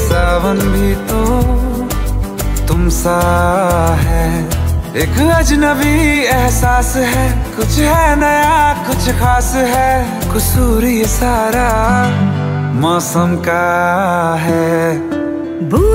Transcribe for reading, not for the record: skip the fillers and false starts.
सावन भी तो तुम सा है। एक अजनबी एहसास है, कुछ है नया कुछ खास है, कसूर ये सारा मौसम का है।